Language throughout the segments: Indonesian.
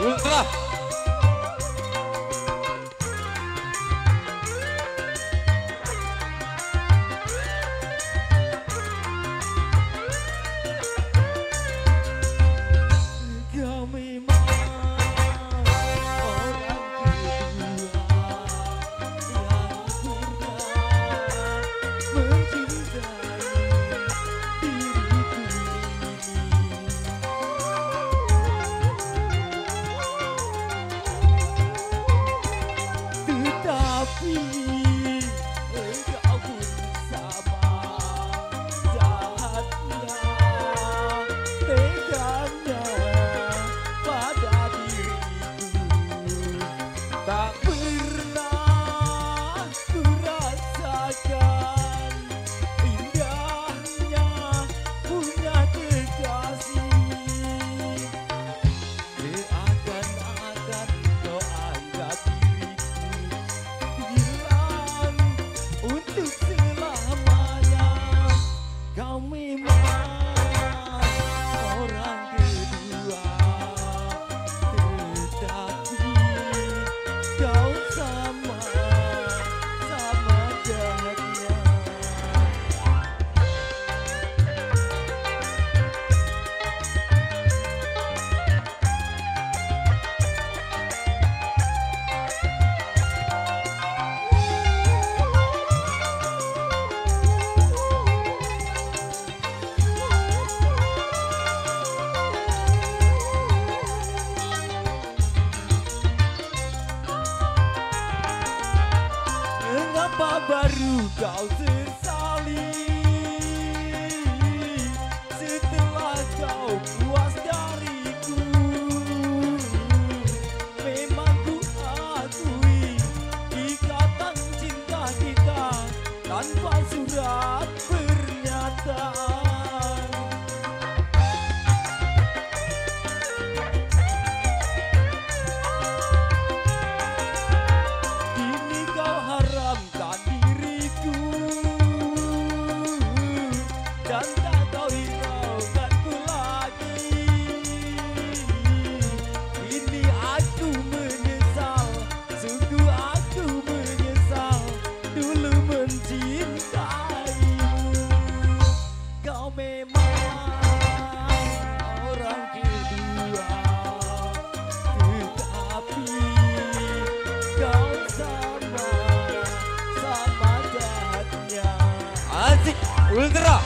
Ultra. Kau memang orang kedua yang pernah mencintai diriku ini. Tetapi engkau pun sama jahatnya, teganya pada diriku. Tak pernah ku rasakan indahnya punya kekasih. Seakan-akan kau anggap diriku hilang untuk selamanya. Kau memang orang kedua, tetapi kau sama jahatnya. Mengapa baru kau sesali setelah kau puas dariku? Memang ku akui ikatan cinta kita tanpa surat pernyataan. Kini kau haramkan diriku dan tak kau hiraukanku lagi. Kini aku menyesal, sungguh aku menyesal dulu mencintaimu. Kau memang orang kedua, tetapi kau sama jahatnya. Asik. Ultra.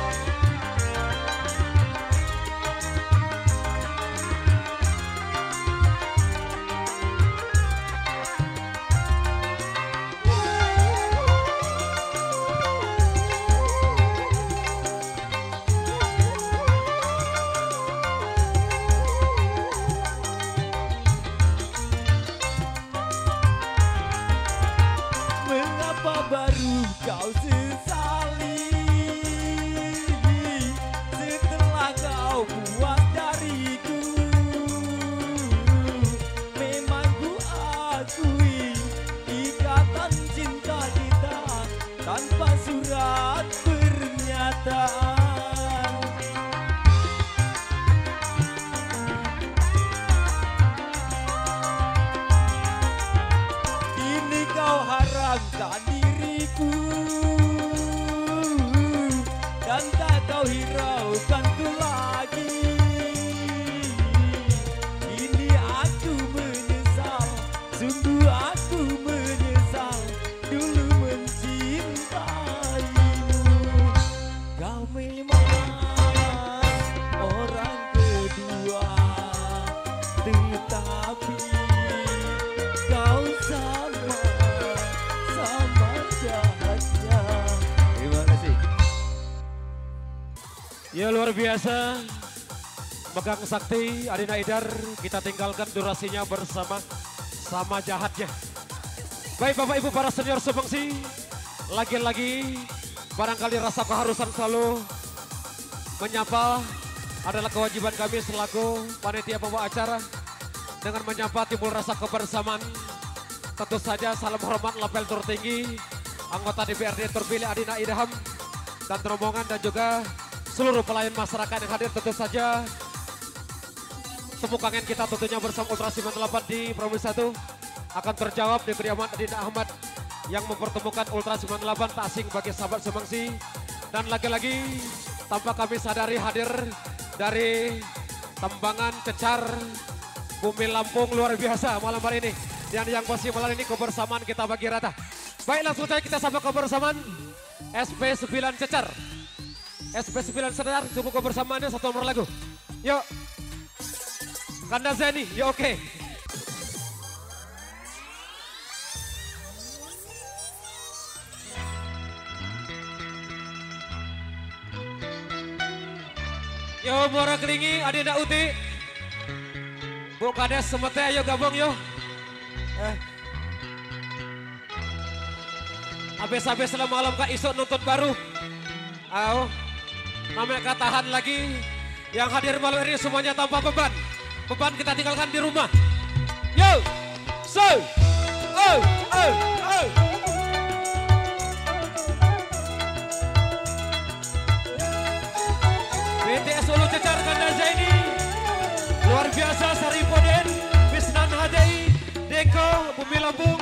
Mengapa baru kau sesali setelah kau puas dariku? Memang ku akui ikatan cinta kita tanpa surat pernyataan. Kini kau haramkan diriku dan tak kau hiraukanku lagi. Kini aku menyesal, sungguh aku menyesal dulu mencintaimu. Kau memang orang kedua, tetapi kau sama jahatnya. Terima kasih. Ya luar biasa. Megang sakti Adina Idar, kita tinggalkan durasinya bersama sama jahatnya. Baik Bapak Ibu para senior sebangsi, lagi-lagi barangkali rasa keharusan selalu menyapa adalah kewajiban kami selaku panitia pembawa acara. Dengan menyapa timbul rasa kebersamaan, tentu saja salam hormat lapel tertinggi anggota DPRD terpilih Adina Idham dan rombongan dan juga seluruh pelayan masyarakat yang hadir, tentu saja temu kangen kita tentunya bersama Ultras 98 di Provinsi 1 akan terjawab di kediaman Adinda Ahmad yang mempertemukan Ultras 98 tak asing bagi sahabat Sumangsi. Dan lagi-lagi tanpa kami sadari hadir dari Tembangan Cecar Bumi Lampung luar biasa malam hari ini. Dan yang pasti malam ini kebersamaan kita bagi rata. Baik, langsung saja kita sapa kebersamaan SP9 Cecar. SP9 Cecar, cukup kebersamaannya satu nomor lagu. Yuk. Kanda Zeni, yuk oke. Yo Muara Kelingi, Adinda Uti. Bu Kades Semete, ayo gabung yo. Habis-habis selama malam Kak Isok nonton baru. Ayo, namanya katahan lagi. Yang hadir malam ini semuanya tanpa beban. Beban kita tinggalkan di rumah. Yo, so, oh. BTS Ulu Cecar Kanda Zaini. Luar biasa Saripoden, Bisnan Hadei, Deko, Bumi Lampung.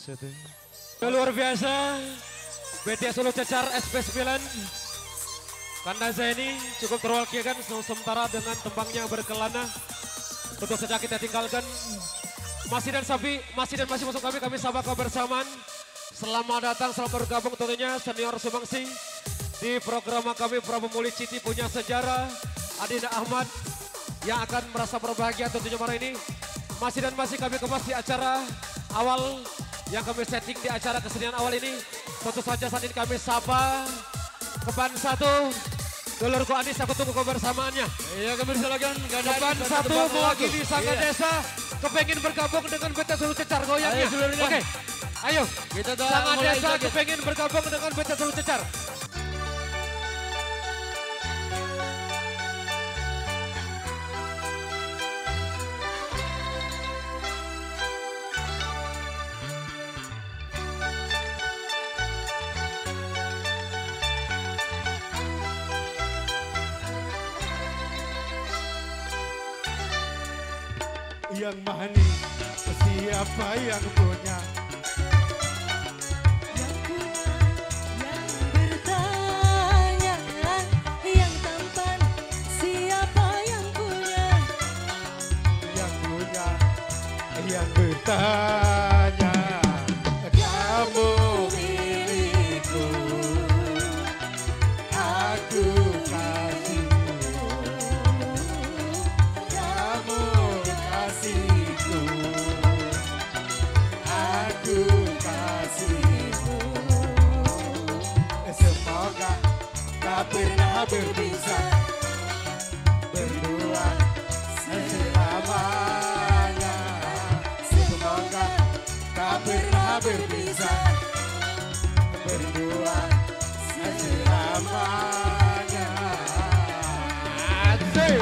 Luar biasa. BTS Solo Cecar SP9. Kanda Zaini cukup terwakilkan sementara dengan tembangnya berkelana. Tentu saja kita tinggalkan. Masih masih masuk kami sapa kebersamaan. Selamat datang, selamat bergabung tentunya senior Sumbangsi di program kami Prabu Muli Citi punya sejarah. Adinda Ahmad yang akan merasa berbahagia tentunya malam ini. Masih kami kemas di acara awal yang kami setting di acara kesenian awal ini. Tentu saja saat ini kami sapa Keban 1. Dulurku Anis, aku tunggu kebersamaannya. Iya, kami silakan. Keban 1 mewakili Sangga Desa. Kepengen bergabung dengan BTS Solo Cecar goyangnya. Oke, ayo. Sangga Desa kepengen bergabung dengan BTS Solo Cecar. Yang manis, siapa yang punya? Yang bertanya, yang tampan, siapa yang punya? Yang punya, yang bertanya. Kamu milikku, aku kasihmu. Kamu kasihku, aku kasihmu. Semoga tak pernah berpisah, berdua selamanya. Semoga tak pernah berpisah, berdua selamanya. Asik.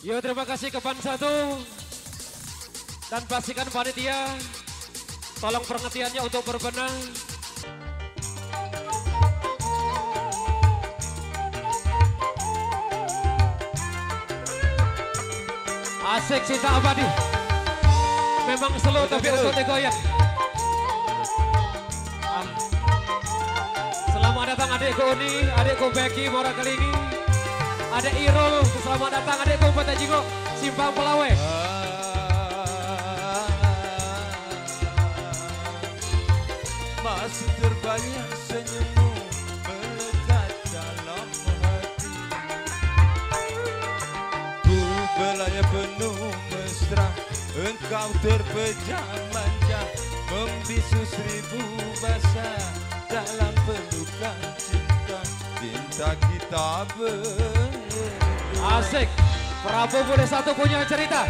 Yo terima kasih ke Ban 1 dan pastikan panitia tolong pengertiannya untuk berbenah. Asik cinta abadi. Memang slow tapi untuk digoyang. Selamat datang adikku Uni, adikku Becky Mora Kelini, adek Irul, selamat datang adikku Peta Jingo, Simpang Pelawe. Masih terbayang senyummu melekat dalam hati. Ku belaya penuh mesra, engkau terpejam manja, membisu seribu bahasa dalam pelukan cinta, cinta kita berdua. Asik, Prabu Bude 1 punya cerita.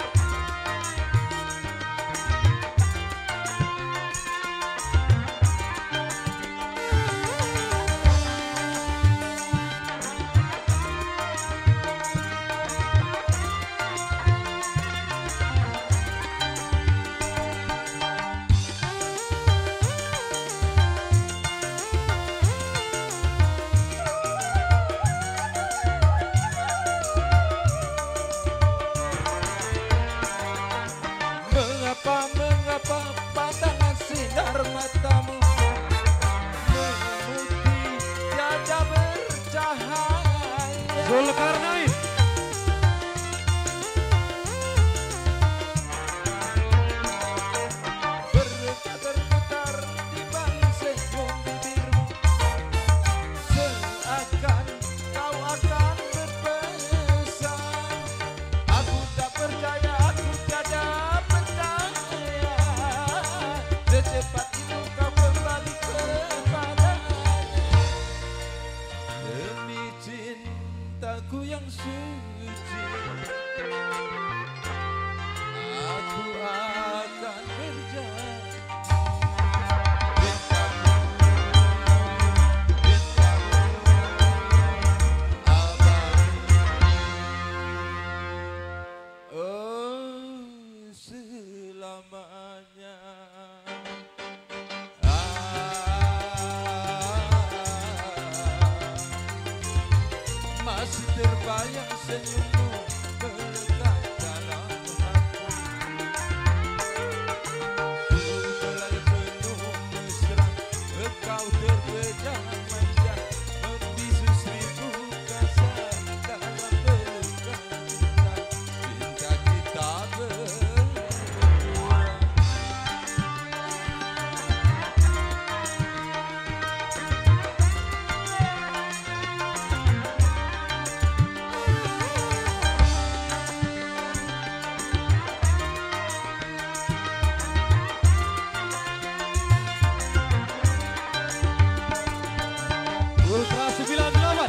Mengapa pandangan sinar matamu memutih tiada bercahaya. Zulkarnain. Bergetar di balik senyum bibirmu, seakan kau akan berpesan. Aku tak percaya, aku tiada percaya, secepat itu kau kembali kepadanya. Demi cintaku yang suci, aku akan berjanji. Oh, selamanya. Masih terbayang senyummu melekat dalam hati. Ku belai penuh mesra, engkau terpejam manja, membisu seribu kasa dalam pelukan cinta, cinta kita berdua. Ultra 98.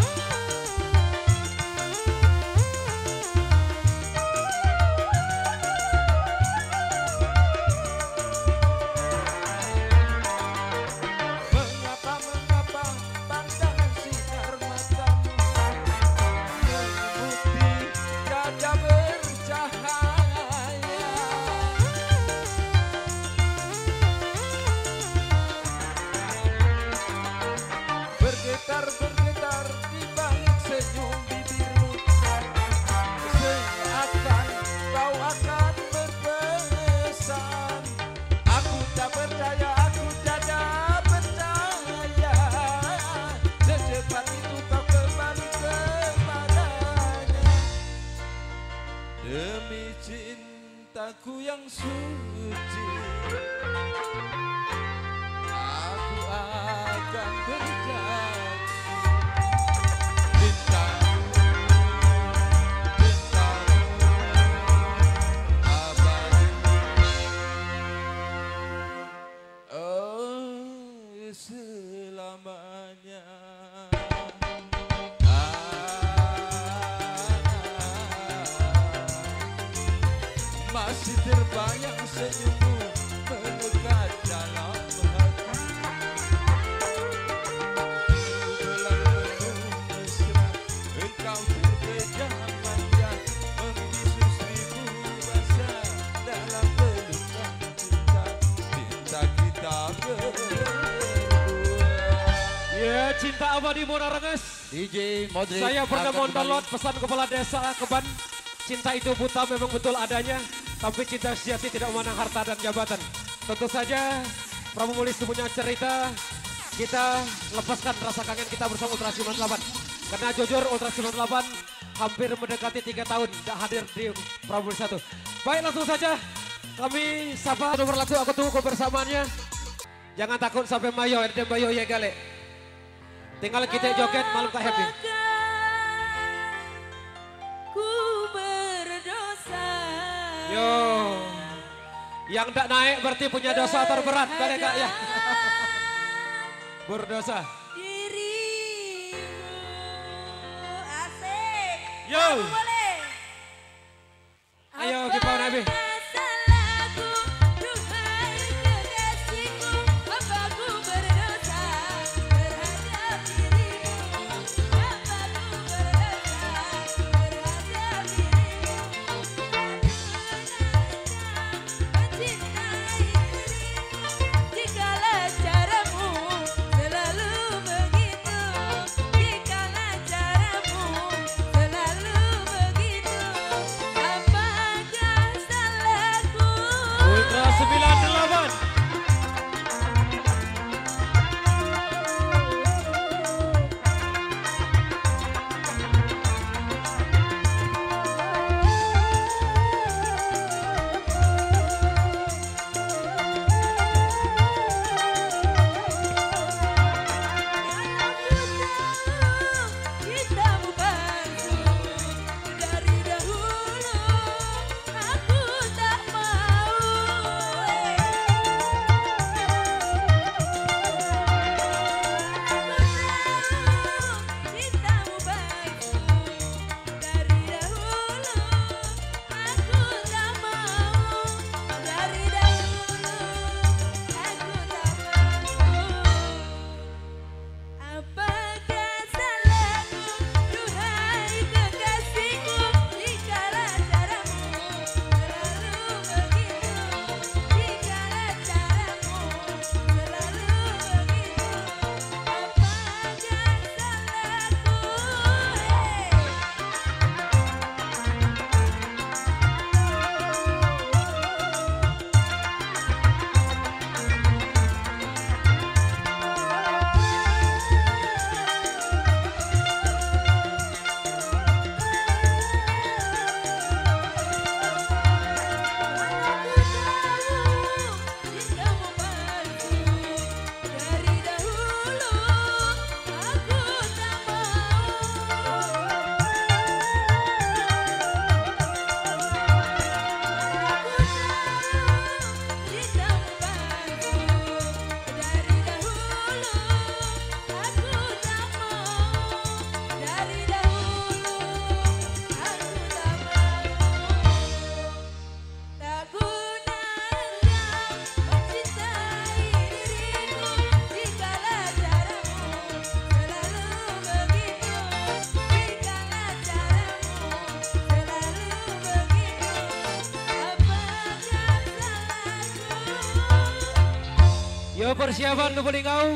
Mengapa pandangan sinar matamu memutih tiada bercahaya. Bergetar di balik senyum bibirmu, seakan kau akan berpesan. Aku tak percaya, aku tiada percaya, secepat itu kau kembali kepadanya. Demi cintaku yang suci, aku akan berjanji. Oh, selamanya. Masih terbayang senyummu melekat dalam hati. Bulan penuh mesra, engkau terpejam manja, cinta abadi Mona Renges. DJ Modric. Saya pernah akan mendownload kembali. pesan kepala desa Keban. Cinta itu buta memang betul adanya, tapi cinta sejati tidak memandang harta dan jabatan. Tentu saja Prabu Mulis punya cerita, kita lepaskan rasa kangen kita bersama Ultra 98. Karena jujur Ultra 98 hampir mendekati 3 tahun tidak hadir di Prabu Mulis 1. Baik, langsung saja kami sapa nomor lagu aku tunggu kebersamaannya. Jangan takut sampai mayo, ada mayo ya gale. Tinggal kita joget malam tak happy. Ku berdosa. Yo, yang tak naik berarti punya dosa terberat, mereka ya. Berdosa. Dirimu asik. Yo. Kamu boleh. Ayo kita Nabi. Salahku, duhai kekasihku, apa ku berdosa terhadap dirimu? Apa ku berdosa terhadap dirimu? Aku mencintai dirimu, jikalau caramu selalu begitu, jikalau caramu selalu begitu, apakah salahku? Ultra 98. Cintamu palsu dari dahulu, aku tak mau. Cintamu palsu dari dahulu, aku tak mau. Dari dahulu, aku tak mau. Apakah salahku, duhai kekasihku, jikalau caramu selalu begitu, jikalau caramu selalu begitu, apakah salahku? Cintamu palsu dari dahulu, aku tak mau. Cintamu palsu dari dahulu, aku tak mau. Dari dahulu, aku tak mau. Tak guna engkau mencintai dirimu, jikalau caramu selalu begitu, jikalau caramu selalu begitu, apakah salahku? Yo persiapan lu paling kau.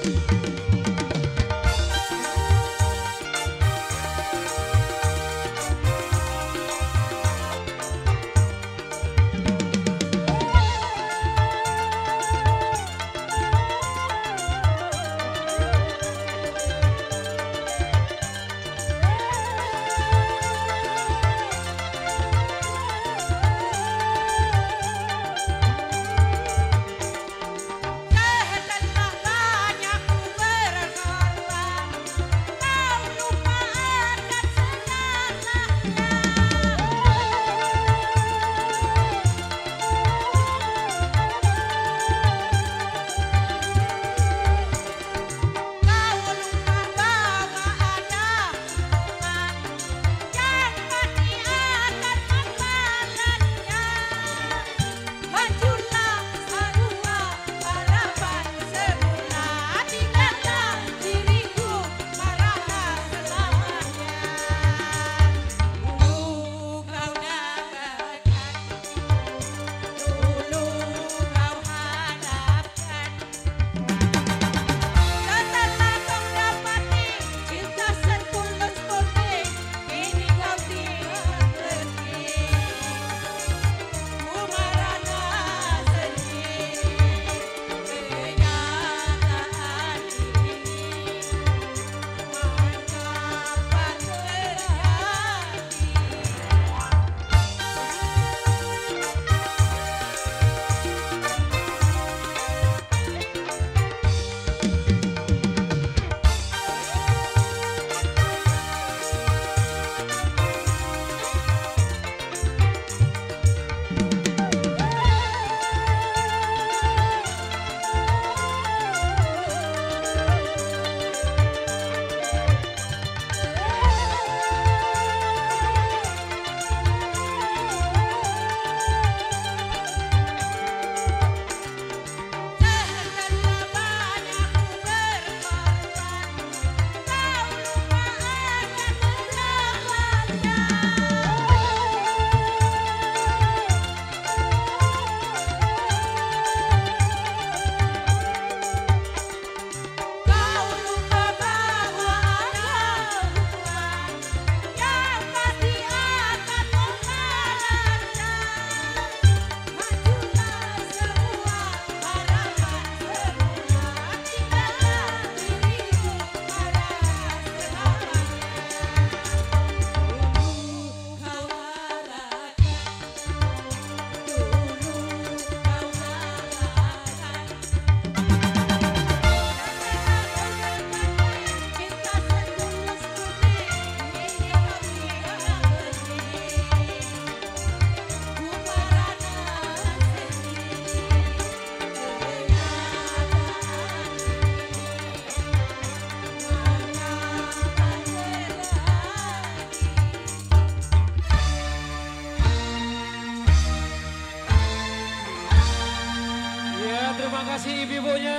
kasih ibu-ibunya.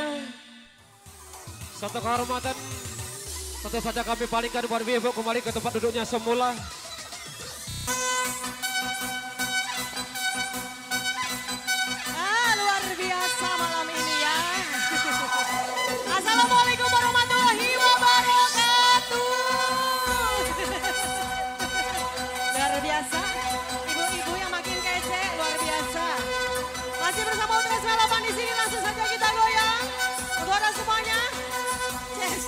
Satu kehormatan tentu saja kami palingkan buat ibu kembali ke tempat duduknya semula. Luar biasa malam ini ya. Assalamualaikum warahmatullahi wabarakatuh. Luar biasa, ibu-ibu yang makin kece, luar biasa. Masih bersama Ultras Balapan di sini, langsung saja kita goyang. Untuk anda semuanya, yes,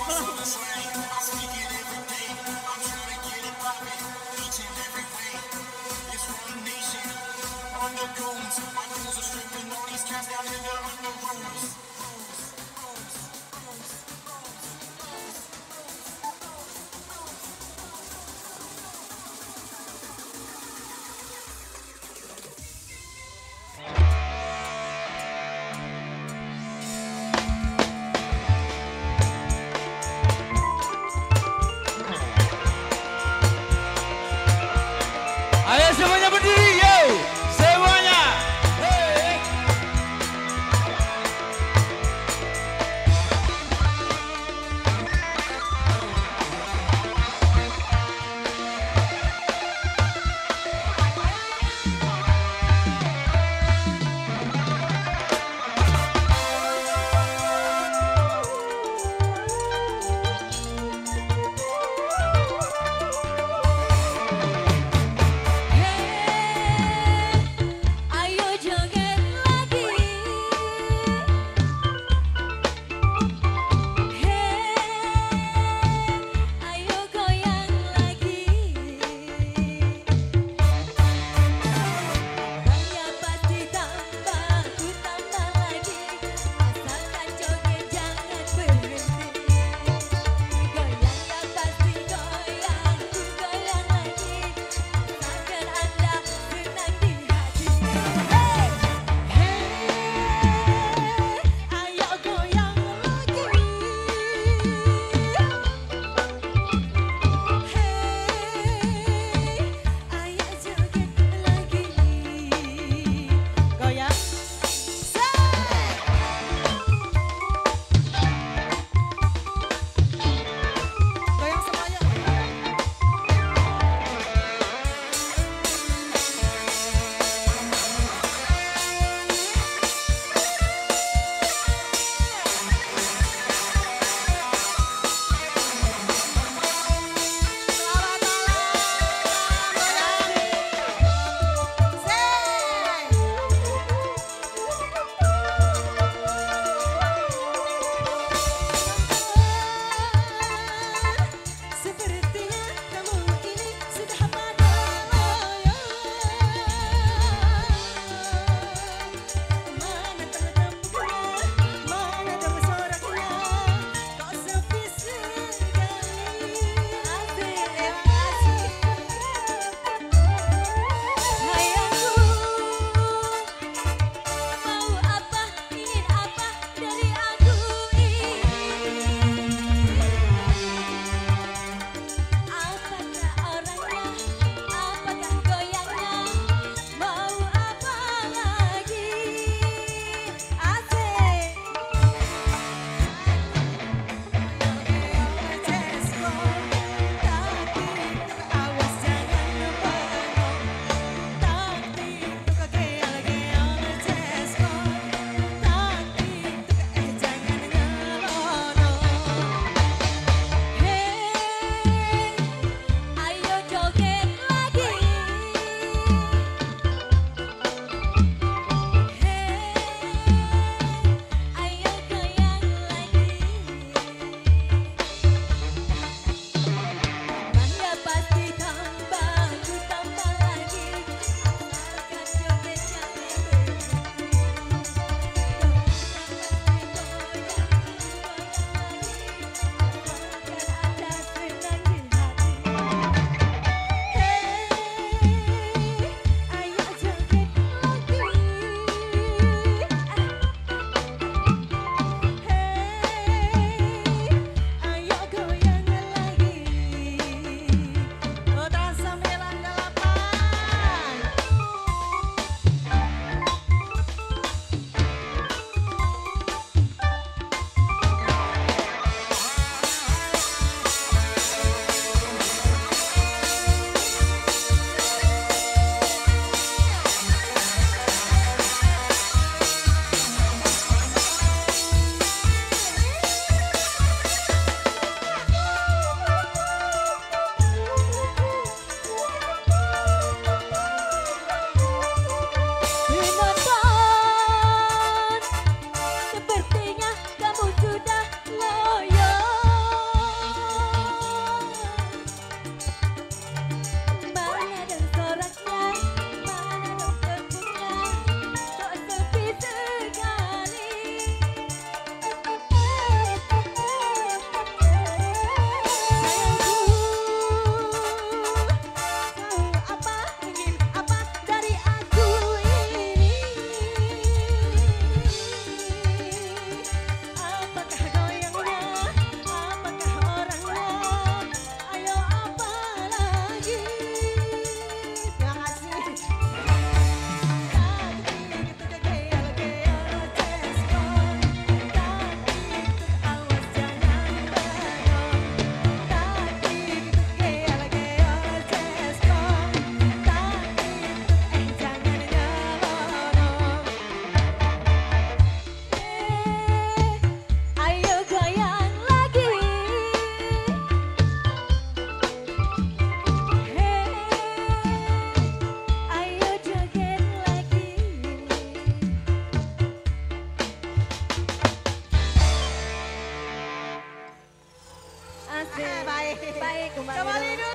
kasih. Baik. Baik, Kembali dulu.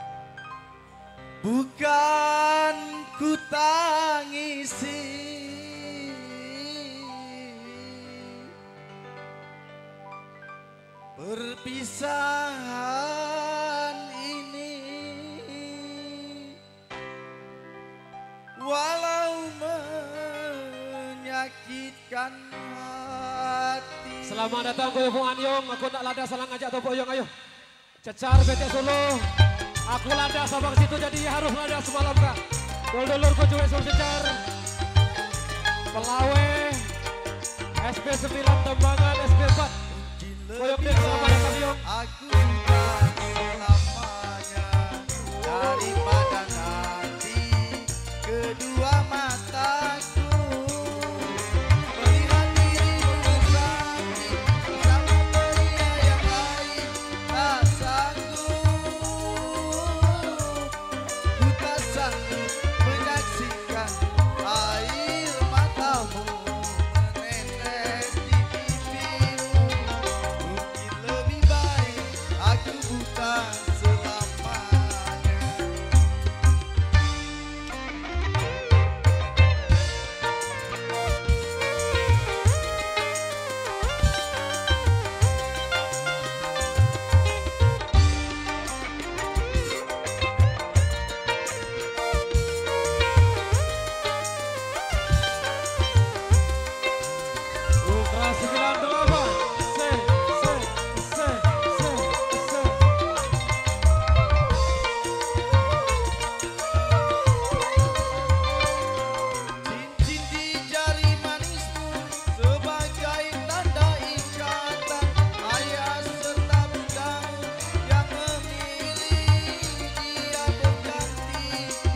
Bukan ku tangisi perpisahan ini, walau menyakitkan hati. Selamat datang Koyo Pung Anyong, aku tak lada salah ngajak Topo Oyong ayo. Cecar BT Solo, aku lada sabang situ jadi harus lada semalam kak. Dulur ku cuek sur cecar. Pelawe, SP9 Tembangan, SP4. Koyok dek sama datang Yong. Aku bukan selamanya daripada nanti kedua mataku melihat dirimu bersanding bersama pria yang lain. Tak sanggup, ku tak sanggup menyaksikan air matamu menetes di pipimu. Mungkin lebih baik aku buta selamanya. Ultra 98. Se. Cincin di jari manismu sebagai tanda ikatan ayah serta bundamu yang memilih dia penggantiku.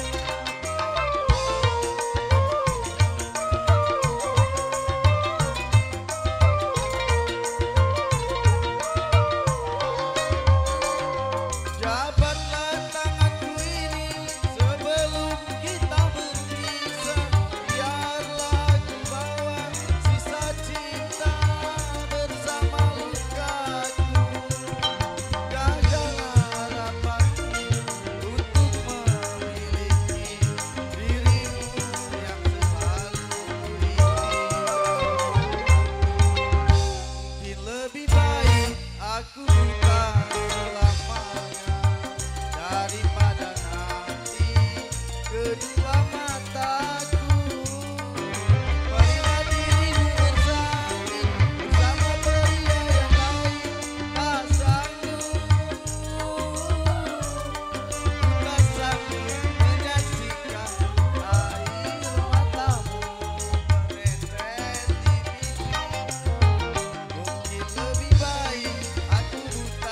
Jabatlah tanganku ini sebelum kita berpisah. Biarlah ku bawa sisa cinta bersama lukaku. Jagalah harapanku untuk memiliki dirimu yang selalu kuinginkan. Mungkin lebih baik aku buta selamanya daripada nanti kedua mataku melihat dirimu bersanding bersama pria yang lain. Tak sanggup, tak sanggup menyaksikan air matamu menetes di pipimu. Mungkin lebih baik aku buta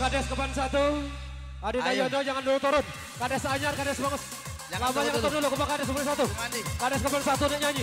Kades Keban 1. Adina Ayo. Yono jangan dulu turun. Kades Anyar, Kades Bangus. Jangan Lamanya turun ketur dulu ke Kades Keban 1. Mandi. Kades Keban 1 dia nyanyi.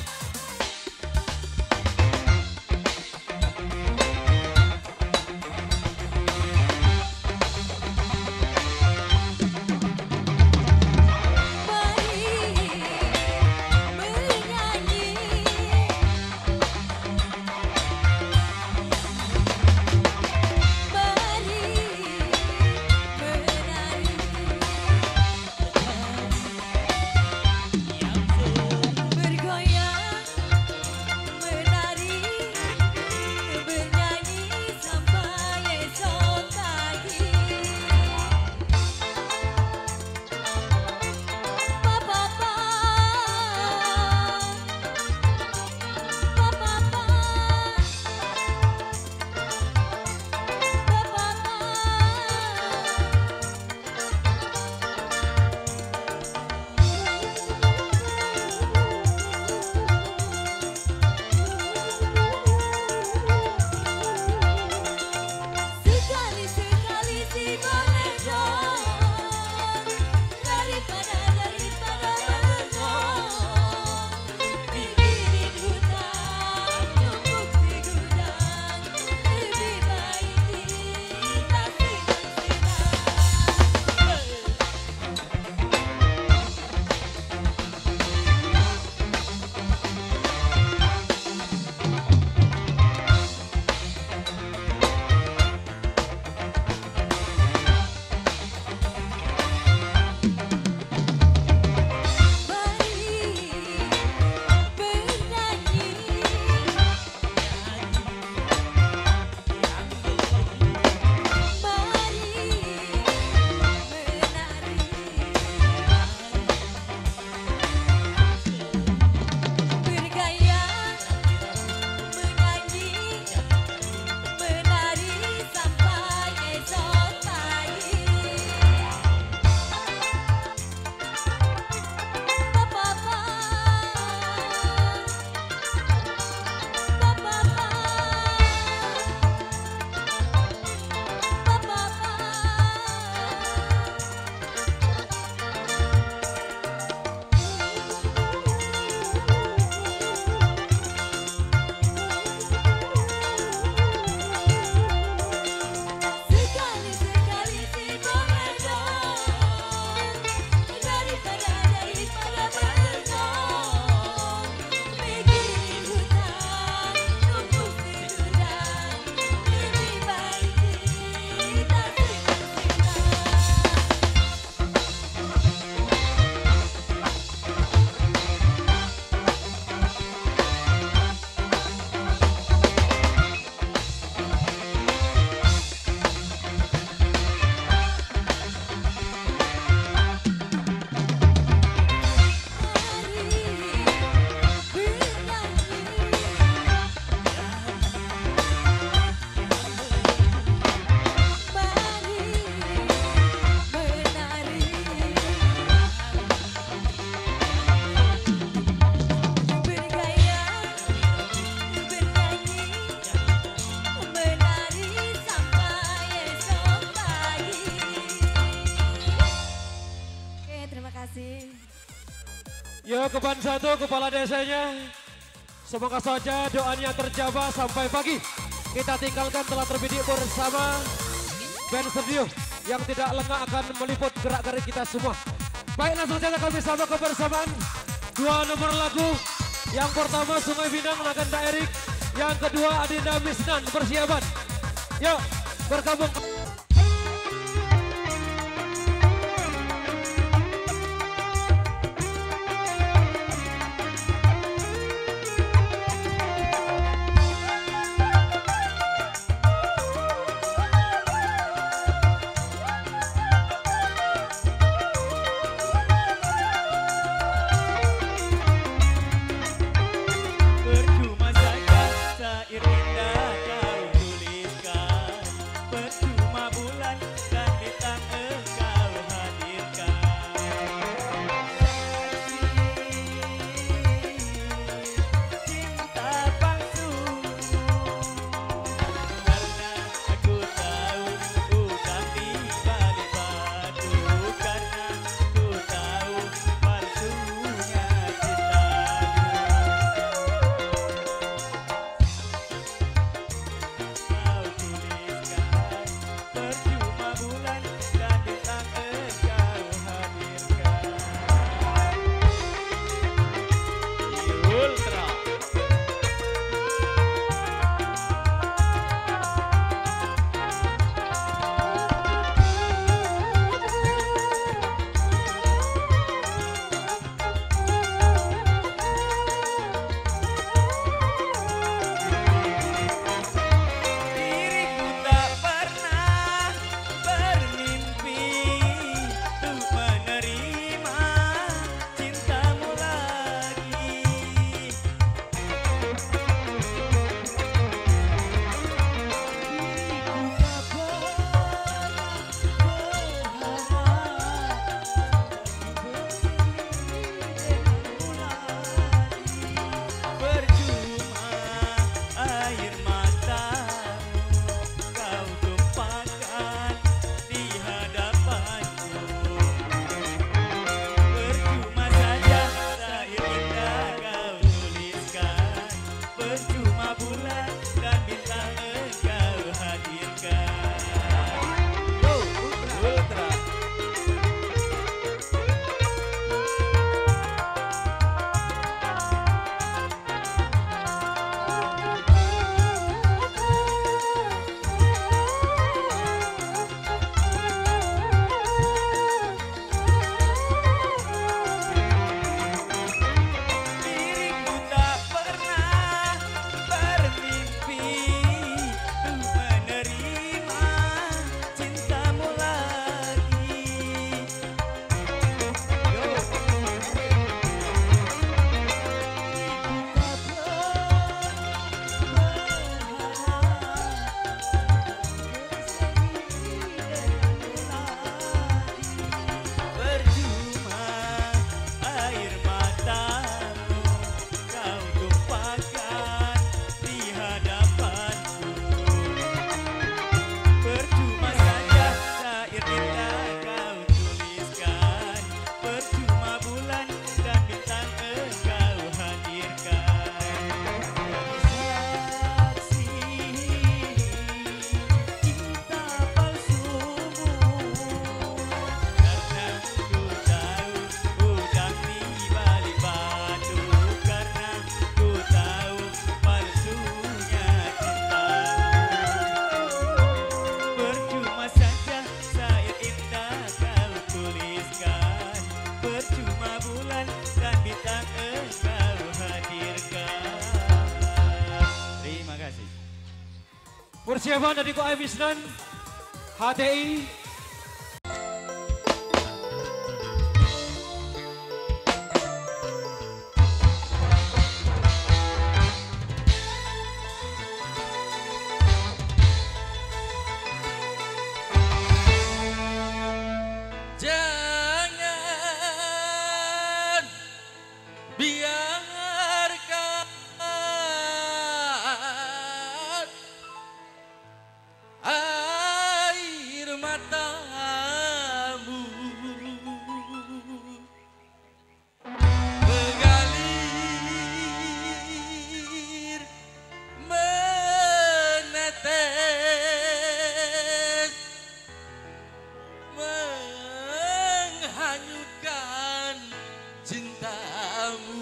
Yo Keban 1 kepala desanya. Semoga saja doanya terjawab sampai pagi. Kita tinggalkan telah terbidik bersama band studio yang tidak lengah akan meliput gerak-gerik kita semua. Baik, langsung saja kami sama kebersamaan. Dua nomor lagu. Yang pertama Sungai Bintang Naganda Erik. Yang kedua Adinda Misnan persiapan. Yuk bergabung. Percuma saja syair indah kau tuliskan, percuma Persiapan dari Ko Amisnan, HTI. Jangan biarkan air matamu mengalir menetes menghanyutkan cintamu.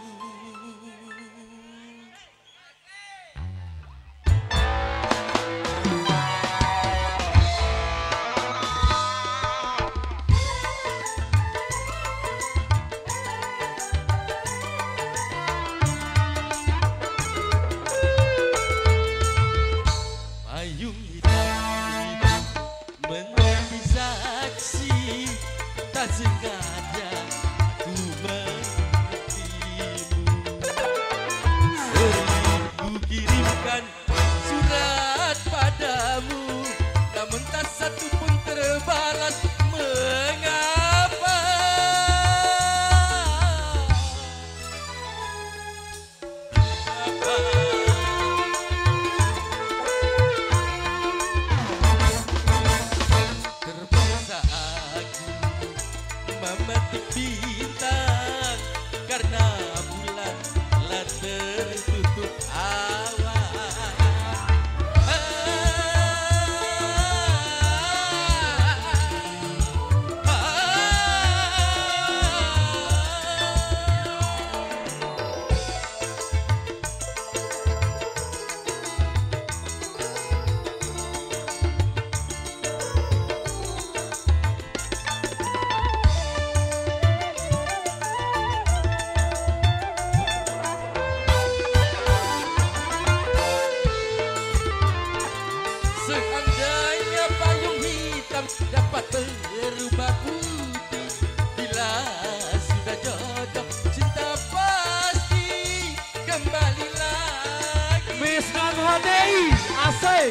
Payung hitam itu menjadi saksi, tak sengaja ku mengertimu. Sering ku kirimkan surat padamu, namun tak satu pun terbalas. Mengapa? Terpaksa aku memetik bintang karena bulan telah tertutup awan. Seandainya payung hitam dapat berubah putih, bila sudah jodoh cinta pasti kembali lagi. Misnan HTI, asik.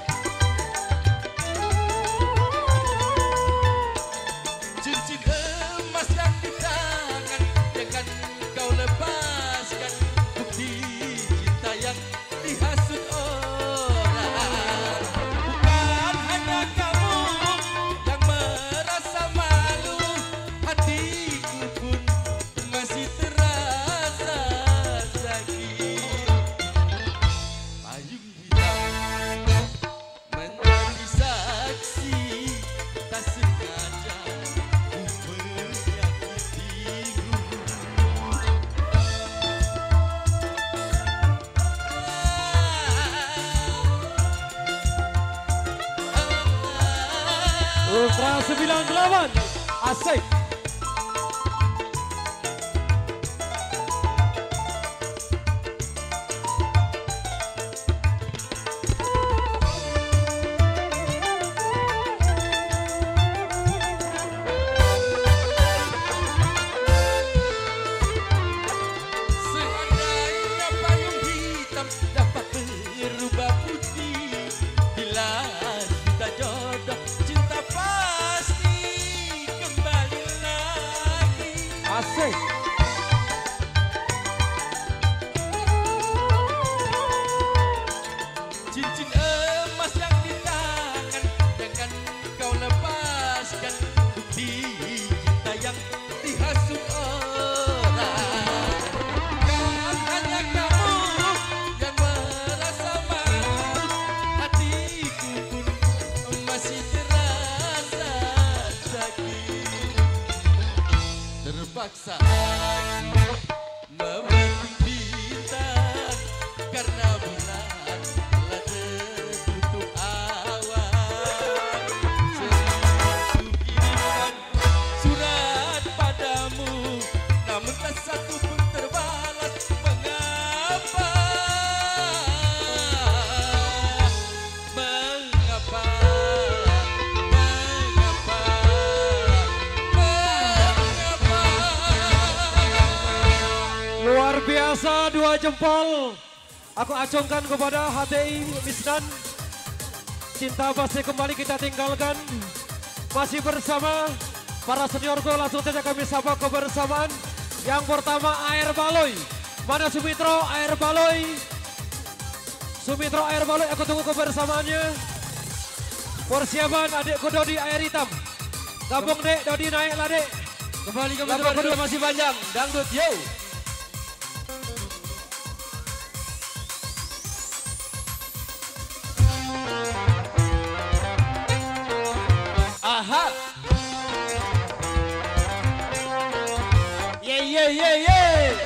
Cincin emas yang di tangan jangan kau lepaskan, bukti cinta yang dihasut orang. Bukan hanya kamu yang merasa malu, hatiku pun masih terasa sakit. Payung hitam menjadi saksi, tak sengaja ku menyakitimu. Ultra 98, asik. Seandainya payung hitam dapat berubah putih, bila sudah jodoh cinta pasti kembali lagi. Asik. Cincin emas yang di tangan jangan kau lepaskan, bukti cinta yang dihasut orang. Bukan hanya kamu yang merasa malu, hatiku pun masih terasa sakit. Terpaksa aku memetik bintang karena bulan telah tertutup awan. Sering ku kirimkan surat padamu, namun tak satu pun terbalas. Mengapa? dua jempol aku acungkan kepada HTI Misdan. Cinta pasti kembali kita tinggalkan. Masih bersama para seniorku, langsung saja kami sapa kebersamaan. Yang pertama Air Baloy. Mana Sumitro Air Baloy? Sumitro Air Baloy, aku tunggu kebersamaannya. Persiapan adikku Dodi Air Hitam. Gabung dek, Dodi naik lah dek. Kembali ke kedua masih panjang. Dangdut yo. Aha. Ye ye ye ye.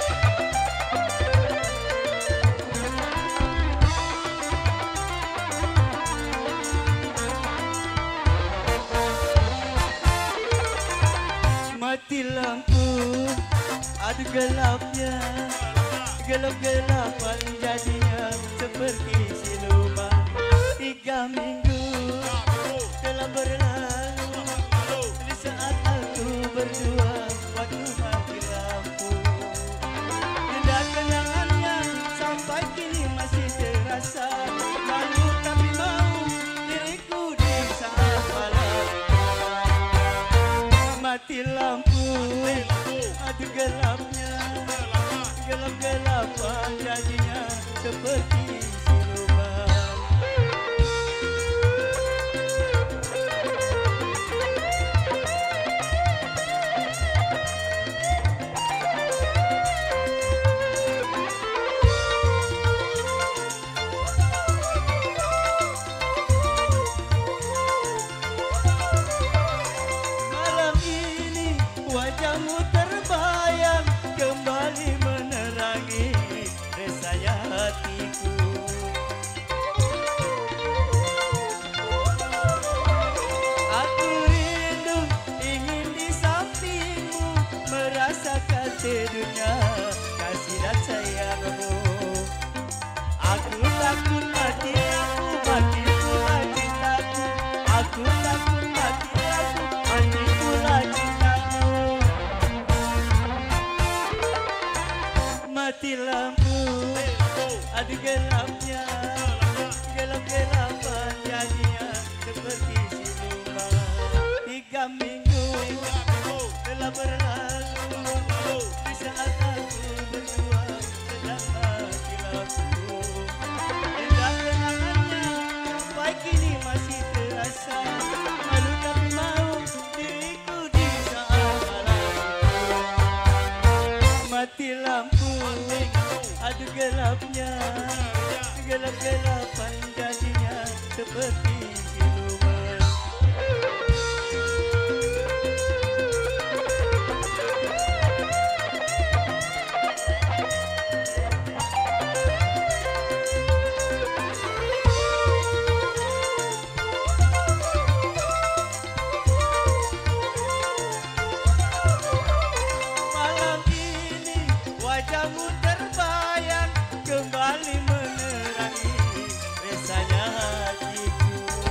Mati lampu, aduh gelapnya, gelap-gelapan jadinya seperti siluman. 3 minggu telah berlalu, di saat aku berdua waktu mati lampu. Indah kenangannya sampai kini masih terasa, malu tapi mau diriku di saat malam. Mati lampu, aduh gelapnya, gelap-gelapan jadinya seperti siluman. Malam ini wajahmu terbayang, kembali menerangi resaya hatiku. Aku rindu ingin di sampingmu, merasakan sedunia kasih dan sayangmu. Aku takut mati aku, mati pula cintaku. Aku takut mati aku, mati pula cintamu. Mati lampu, aduh gelapnya, gelap-gelapan jadinya seperti siluman. 3 minggu telah berlalu, di saat aku berdua sedang mati lampu. Indah kenangannya sampai kini masih terasa, malu tapi mau diriku di saat malam itu. Mati lampu, aduh gelapnya, gelap-gelapan jadinya seperti siluman. Malam ini wajahmu terbayang, kembali menerangi resanya hatiku.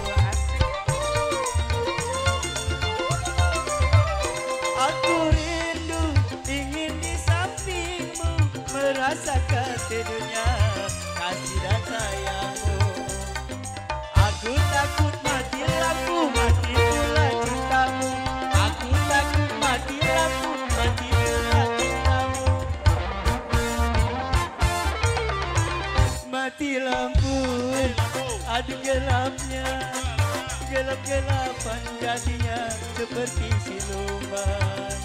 Aku rindu ingin di sampingmu, merasakan sedunia kasih dan sayangmu. Aku takut mati lampu, mati pula cintamu. Aku takut mati lampu, mati pula cintamu. Mati lampu, aduh gelapnya, gelap-gelapan jadinya seperti siluman.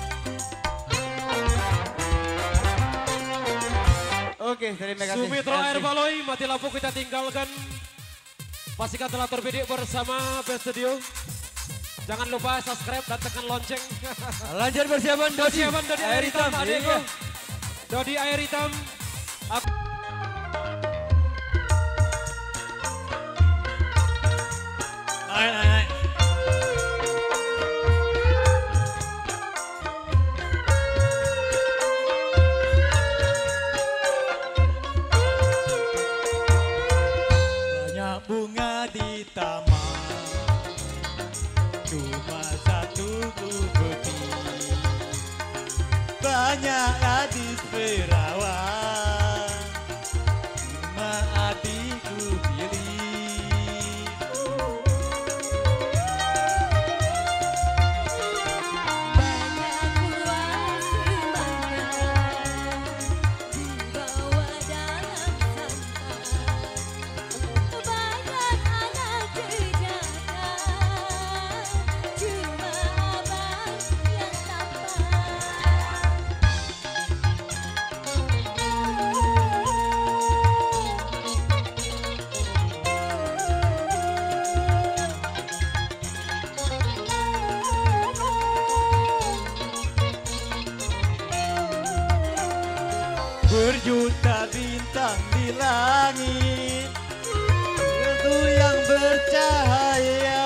Oke, terima kasih. Sumitro Air Baloy, mati lampu kita tinggalkan. Pastikan telah terbidik bersama Best Studio. Jangan lupa subscribe dan tekan lonceng. Lanjut persiapan Dodi. Persiapan Dodi Air Hitam, adekku. Iya. Dodi Air Hitam. Naik, naik, naik. Banyak bunga di taman, cuma satu bukti. Banyak gadis perawan berjuta bintang di langit, itu yang bercahaya,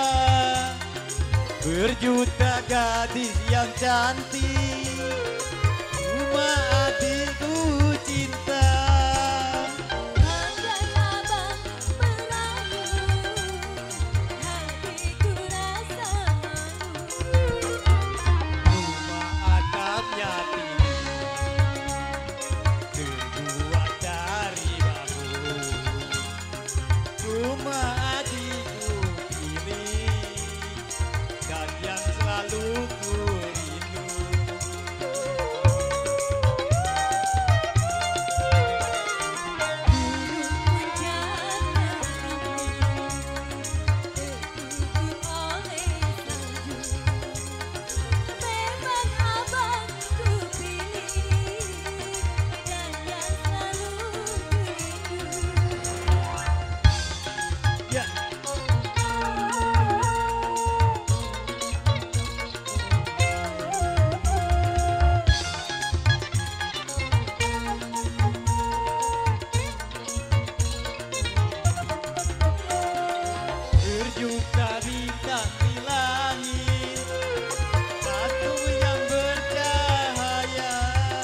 berjuta gadis yang cantik, cuma adikku cinta. Andai abang merayu, hatiku rasa malu. Cuma atapnya tinggi, terbuat dari bambu, cuma adikku pilih, dan yang selalu ku rindu. Ya. Berjuta bintang di langit, satu yang bercahaya,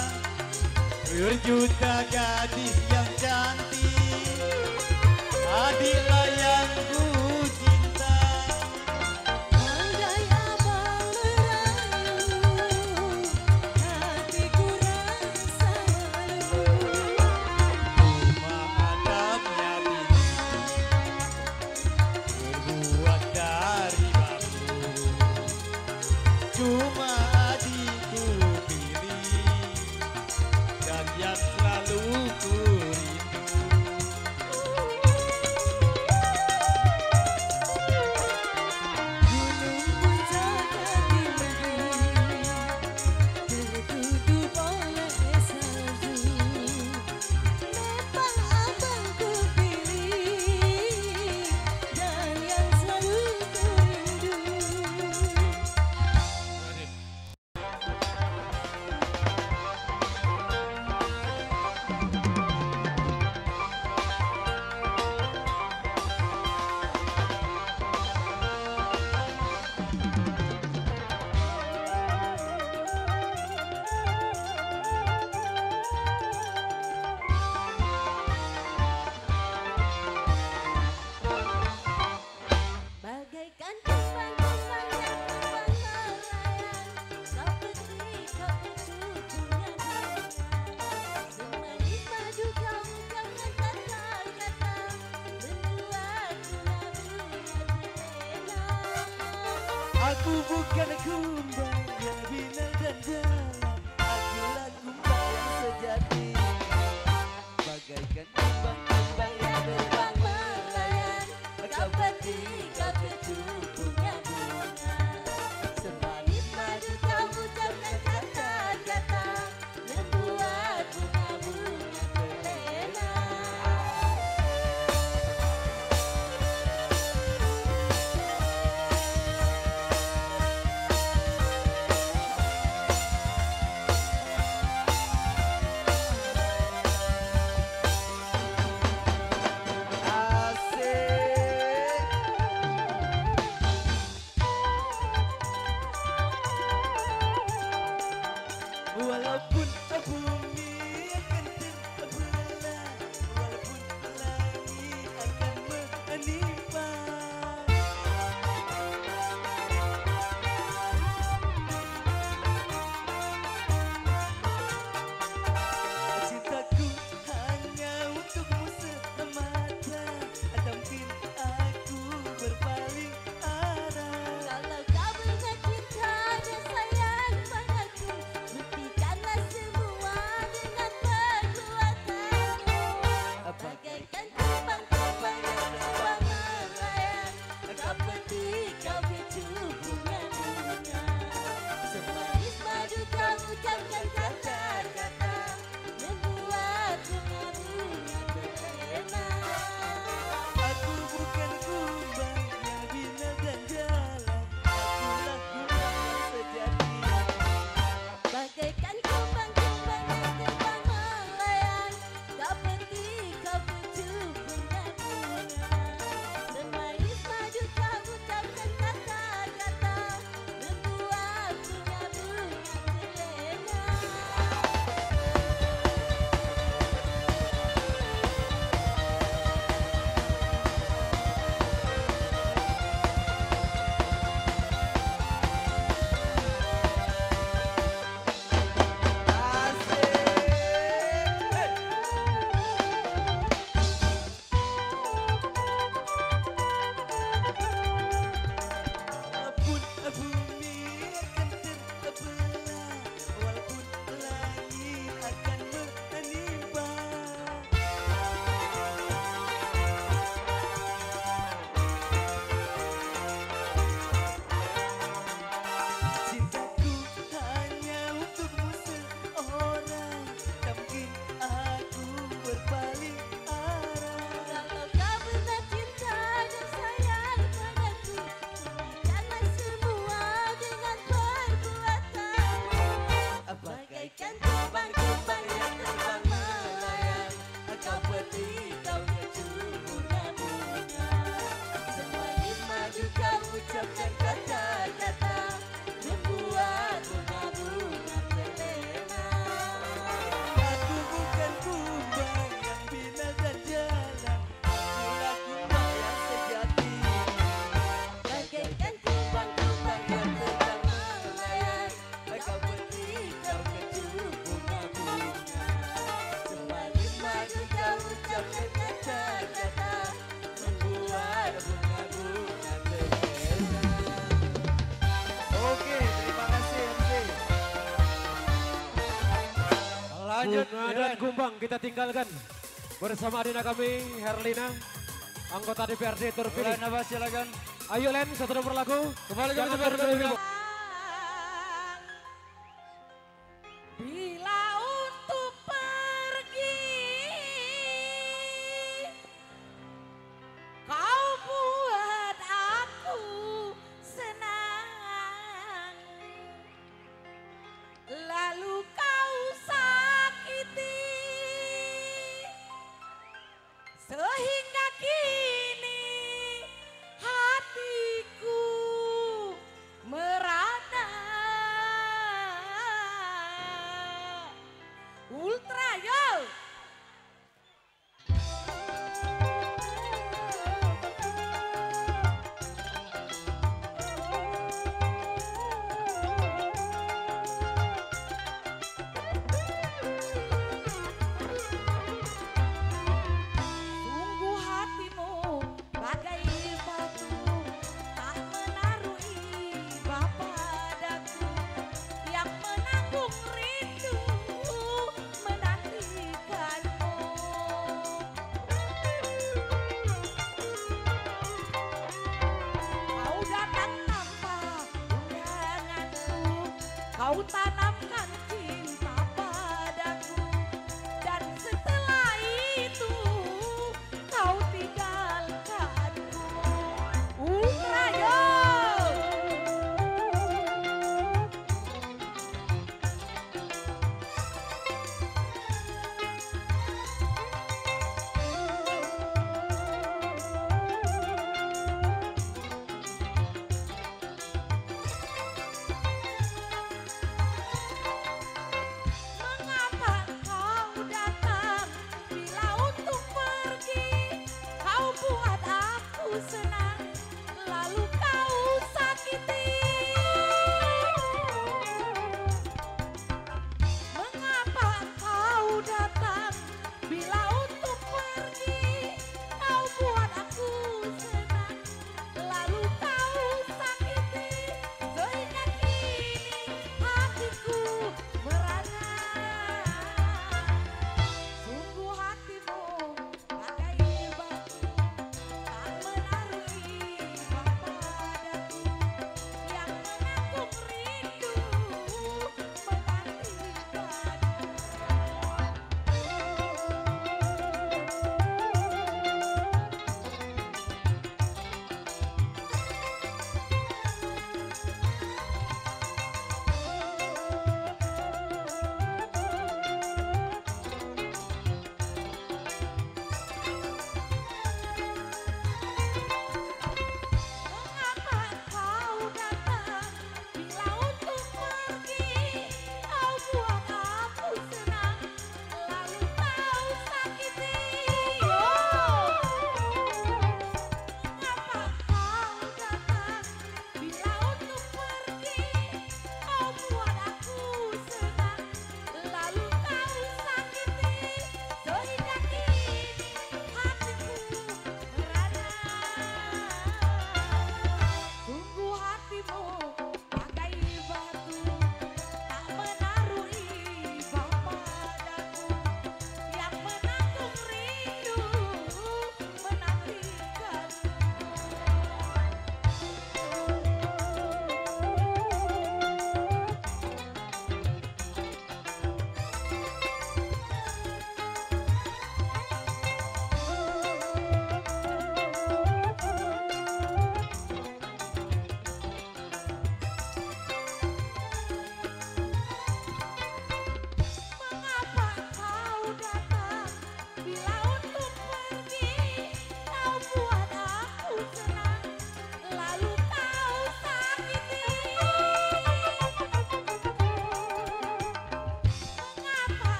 berjuta gadis yang cantik, adiklah yang ku cinta. Andai abang merayu, hatiku rasa malu. Cuma atapnya tinggi, terbuat dari bambu, cuma adikku pilih, dan yang selalu ku rindu. Gunung puncak tinggi, tertutup oleh salju. Memang abang ku pilih, dan yang selalu ku rindu. Bagaikan kembang-kembang yang terbang melayang, kau putih, kau kecukupan. Semanis madu kau ucapkan kata-kata, membuatku lagu-lagu terlena. Aku bukan kumbang yang bina dan jalan, akulah kumbang yang sejati. Bagaikan kumbang-kumbang yang terbang melayang, Kau putih, kau kecukupan bunga. Semanis madu kau ucapkan kata-kata, membuat bunga-bunga terlena. Walaupun bumi akan terbelah, walaupun langit akan menimpa, cintaku hanya untukmu semata, tak mungkin aku berpaling arah. Kalau kau benar cinta dan sayang padaku, buktikanlah semua dengan perbuatanmu. Bagaikan kembang-kembang yang terbang melayang, kau putih, kau kecukupan bunga. Semanis madu kau ucapkan kata-kata, membuat bunga-bunga terlena. Aku bukan kumbang yang bina dan jalan, akulah kumbang yang sejati. Bagaikan kembang-kembang yang terbang melayang, lanjut. Guna dan Kumbang kita tinggalkan bersama adina kami Herlina, anggota DPRD terpilih. Mulai nafas silakan. Ayo Len, satu nomor lagu. Kembali ke Jangan tempat berdiri. Bila untuk pergi, kau buat aku senang. Lalu kau sakiti, sehingga kini hatiku merana. Ultra yo. Sungguh hatimu bagai batu, tak menaruh iba padaku, yang menanggung rindu menantikanmu. Kau datang tanpa undanganku, kau tanamkan cinta padaku, dan setelah itu kau tinggalkanku. Ultrayo.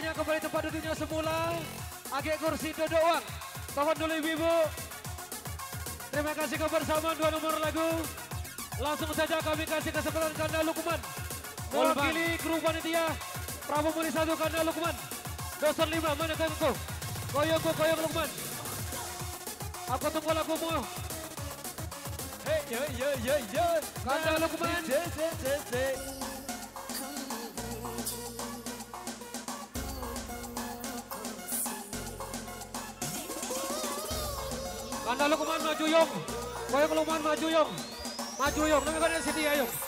semuanya kembali tempat duduknya semula. Agak kursi duduk uang. Tahan dulu ibu-ibu. Terima kasih kebersamaan 2 nomor lagu. Langsung saja kami kasih kesempatan Kanda Lukman. Mewakili kru panitia. Prabu Muli 1 Kanda Lukman. Dosen 5 mana kau? Koyong Lukman. Aku tunggu lagumu. Hey, yo. Kanda Lukman. Kanda Lukman maju yong. Koyong Lukman maju yong. Maju yong. Namanya kan sini ayo.